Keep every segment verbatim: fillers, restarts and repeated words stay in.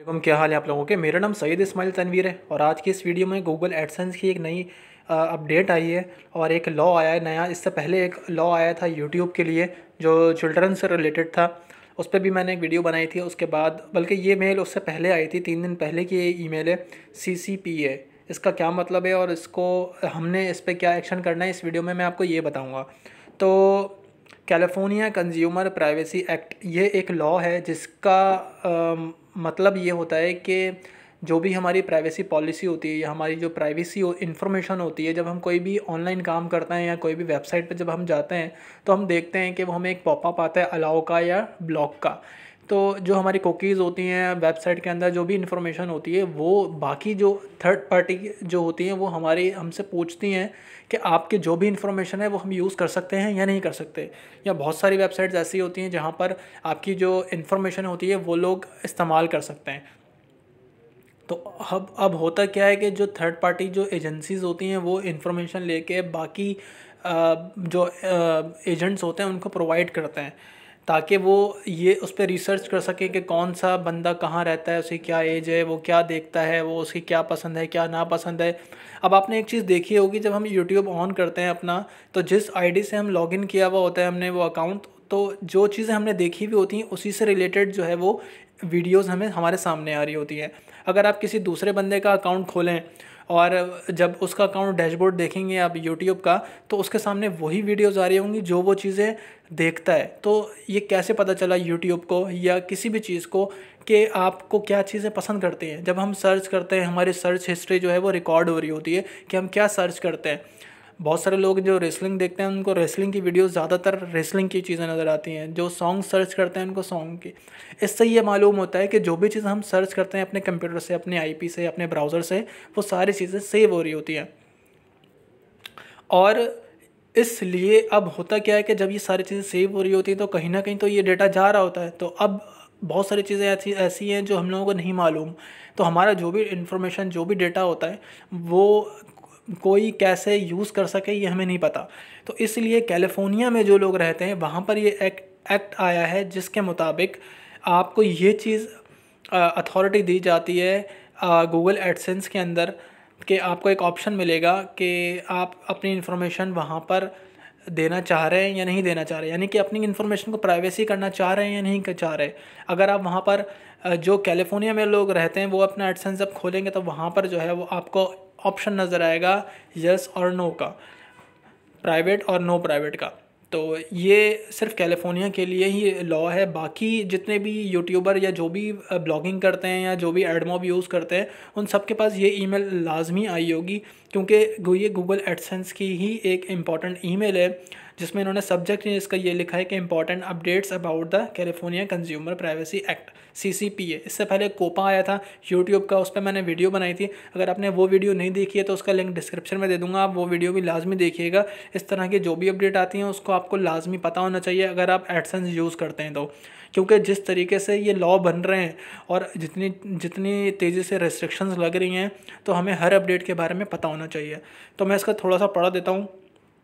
वालेकुम, क्या हाल है आप लोगों के। मेरा नाम सैयद इस्माइल तनवीर है और आज की इस वीडियो में गूगल एडसेंस की एक नई अपडेट आई है और एक लॉ आया है नया। इससे पहले एक लॉ आया था यूट्यूब के लिए जो चिल्ड्रन से रिलेटेड था, उस पर भी मैंने एक वीडियो बनाई थी। उसके बाद बल्कि ये मेल उससे पहले आई थी, तीन दिन पहले की ये ईमेल है। सी सी पी ए इसका क्या मतलब है और इसको हमने इस पर क्या एक्शन करना है, इस वीडियो में मैं आपको ये बताऊँगा। तो कैलिफोर्निया कंज्यूमर प्राइवेसी एक्ट ये एक लॉ है जिसका अम, मतलब ये होता है कि जो भी हमारी प्राइवेसी पॉलिसी होती है या हमारी जो प्राइवेसी इन्फॉर्मेशन होती है, जब हम कोई भी ऑनलाइन काम करते हैं या कोई भी वेबसाइट पर जब हम जाते हैं तो हम देखते हैं कि वो हमें एक पॉपअप आता है अलाउ का या ब्लॉक का। तो जो हमारी कुकीज़ होती हैं वेबसाइट के अंदर, जो भी इंफॉर्मेशन होती है वो बाकी जो थर्ड पार्टी जो होती हैं वो हमारी हमसे पूछती हैं कि आपके जो भी इंफॉर्मेशन है वो हम यूज़ कर सकते हैं या नहीं कर सकते। या बहुत सारी वेबसाइट्स ऐसी होती हैं जहाँ पर आपकी जो इंफॉर्मेशन होती है वो लोग इस्तेमाल कर सकते हैं। तो अब अब होता क्या है कि जो थर्ड पार्टी जो एजेंसीज़ होती हैं वो इन्फॉर्मेशन लेके बाकी अ, जो एजेंट्स होते हैं उनको प्रोवाइड करते हैं ताकि वो ये उस पर रिसर्च कर सके कि कौन सा बंदा कहाँ रहता है, उसकी क्या एज है, वो क्या देखता है, वो उसकी क्या पसंद है क्या ना पसंद है। अब आपने एक चीज़ देखी होगी, जब हम यूट्यूब ऑन करते हैं अपना, तो जिस आईडी से हम लॉगिन किया हुआ होता है हमने वो अकाउंट, तो जो चीज़ें हमने देखी हुई होती हैं उसी से रिलेटेड जो है वो वीडियोस हमें हमारे सामने आ रही होती हैं। अगर आप किसी दूसरे बंदे का अकाउंट खोलें और जब उसका अकाउंट डैशबोर्ड देखेंगे आप यूट्यूब का, तो उसके सामने वही वीडियोस आ रही होंगी जो वो चीज़ें देखता है। तो ये कैसे पता चला यूट्यूब को या किसी भी चीज़ को कि आपको क्या चीज़ें पसंद करते हैं। जब हम सर्च करते हैं हमारी सर्च हिस्ट्री जो है वो रिकॉर्ड हो रही होती है कि हम क्या सर्च करते हैं। बहुत सारे लोग जो रेसलिंग देखते हैं उनको रेसलिंग की वीडियोस ज़्यादातर रेसलिंग की चीज़ें नज़र आती हैं। जो सॉन्ग सर्च करते हैं उनको सॉन्ग की। इससे ये मालूम होता है कि जो भी चीज़ हम सर्च करते हैं अपने कंप्यूटर से, अपने आईपी से, अपने ब्राउज़र से, वो सारी चीज़ें सेव हो रही होती हैं। और इसलिए अब होता क्या है कि जब ये सारी चीज़ें सेव हो रही होती हैं तो कहीं ना कहीं तो ये डेटा जा रहा होता है। तो अब बहुत सारी चीज़ें ऐसी ऐसी हैं जो हम लोगों को नहीं मालूम। तो हमारा जो भी इंफॉर्मेशन, जो भी डेटा होता है वो कोई कैसे यूज़ कर सके ये हमें नहीं पता। तो इसलिए कैलिफोर्निया में जो लोग रहते हैं वहाँ पर ये एक्ट एक्ट आया है जिसके मुताबिक आपको ये चीज़ अथॉरिटी दी जाती है गूगल एडसेंस के अंदर कि आपको एक ऑप्शन मिलेगा कि आप अपनी इन्फॉर्मेशन वहाँ पर देना चाह रहे हैं या नहीं देना चाह रहे, यानी कि अपनी इन्फॉर्मेशन को प्राइवेसी करना चाह रहे हैं या नहीं चाह रहे। अगर आप वहाँ पर जो कैलिफोर्निया में लोग रहते हैं वो अपना एडसेंस जब खोलेंगे तो वहाँ पर जो है वो आपको ऑप्शन नज़र आएगा यस और नो का, प्राइवेट और नो प्राइवेट का। तो ये सिर्फ कैलिफोर्निया के लिए ही लॉ है। बाकी जितने भी यूट्यूबर या जो भी ब्लॉगिंग करते हैं या जो भी एडमॉब यूज़ करते हैं उन सब के पास ये ईमेल लाजमी आई होगी, क्योंकि ये गूगल एडसेंस की ही एक इम्पॉर्टेंट ईमेल है जिसमें इन्होंने सब्जेक्ट इसका ये लिखा है कि important updates about the California consumer privacy act C C P A. इससे पहले कोपा आया था यूट्यूब का, उस पर मैंने वीडियो बनाई थी। अगर आपने वो वीडियो नहीं देखी है तो उसका लिंक डिस्क्रिप्शन में दे दूंगा, आप वो वीडियो भी लाजमी देखिएगा। इस तरह की जो भी अपडेट आती हैं उसको आपको लाजमी पता होना चाहिए अगर आप एडसेंस यूज़ करते हैं तो, क्योंकि जिस तरीके से ये लॉ बन रहे हैं और जितनी जितनी तेज़ी से रेस्ट्रिक्शंस लग रही हैं तो हमें हर अपडेट के बारे में पता होना चाहिए। तो मैं इसका थोड़ा सा पढ़ा देता हूँ।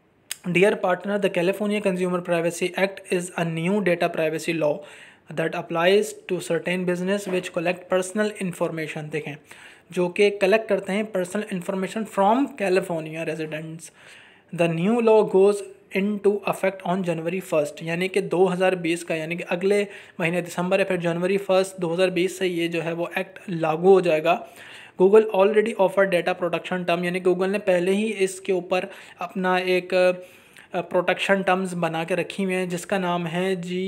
Dear partner, the California Consumer Privacy Act is a new data privacy law that applies to certain business which collect personal information। देखें, जो कि कलेक्ट करते हैं personal information from California residents. The new law goes into effect on January first, यानी कि दो हज़ार बीस का, यानी कि अगले महीने दिसंबर या फिर जनवरी फर्स्ट दो हज़ार बीस से ये जो है वो एक्ट लागू हो जाएगा। Google already offer data protection term, यानी गूगल ने पहले ही इसके ऊपर अपना एक प्रोटेक्शन टर्म्स बना के रखी हुई हैं जिसका नाम है जी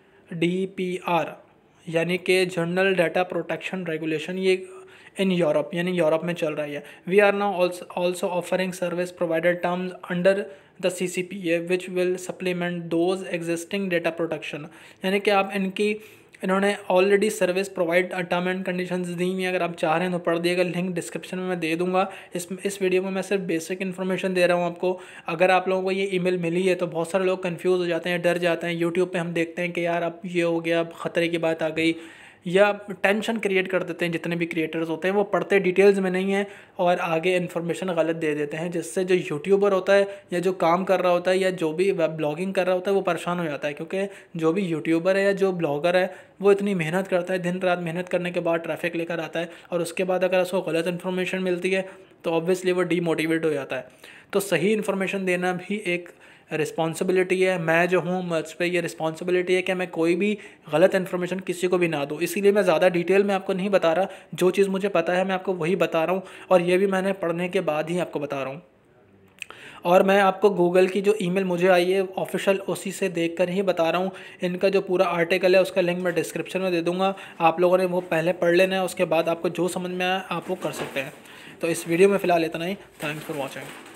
डी पी आर, यानी कि जनरल डाटा प्रोटेक्शन रेगुलेशन। ये इन यूरोप यानी यूरोप में चल रही है। We are now also offering service provider terms under the C C P A which will supplement those existing data protection, यानी कि आप इनकी इन्होंने already service provide term and conditions दी हुई हैं। अगर आप चाह रहे हैं तो पढ़ दिएगा, लिंक डिस्क्रिप्शन में मैं दे दूंगा। इस इस वीडियो में मैं सिर्फ बेसिक इन्फॉर्मेशन दे रहा हूं आपको। अगर आप लोगों को ये ईमेल मिली है तो बहुत सारे लोग कंफ्यूज हो जाते हैं, डर जाते हैं। यूट्यूब पे हम देखते हैं कि यार अब ये हो गया, अब ख़तरे की बात आ गई, या टेंशन क्रिएट कर देते हैं। जितने भी क्रिएटर्स होते हैं वो पढ़ते डिटेल्स में नहीं है और आगे इन्फॉर्मेशन गलत दे देते हैं, जिससे जो यूट्यूबर होता है या जो काम कर रहा होता है या जो भी वेब ब्लॉगिंग कर रहा होता है वो परेशान हो जाता है। क्योंकि जो भी यूट्यूबर है या जो ब्लॉगर है वो इतनी मेहनत करता है, दिन रात मेहनत करने के बाद ट्रैफिक लेकर आता है, और उसके बाद अगर उसको गलत इन्फॉर्मेशन मिलती है तो ऑब्वियसली वो डीमोटिवेट हो जाता है। तो सही इन्फॉर्मेशन देना भी एक रिस्पॉन्सिबिलिटी है। मैं जो हूँ मुझ पर ये रिस्पॉन्सिबिलिटी है कि मैं कोई भी गलत इन्फॉर्मेशन किसी को भी ना दूँ। इसीलिए मैं ज़्यादा डिटेल में आपको नहीं बता रहा, जो चीज़ मुझे पता है मैं आपको वही बता रहा हूँ, और ये भी मैंने पढ़ने के बाद ही आपको बता रहा हूँ। और मैं आपको गूगल की जो ईमेल मुझे आई है ऑफिशियल, उसी से देखकर ही बता रहा हूँ। इनका जो पूरा आर्टिकल है उसका लिंक मैं डिस्क्रिप्शन में दे दूँगा, आप लोगों ने वो पहले पढ़ लेना है, उसके बाद आपको जो समझ में आए आप वो कर सकते हैं। तो इस वीडियो में फ़िलहाल इतना ही। Thanks for watching.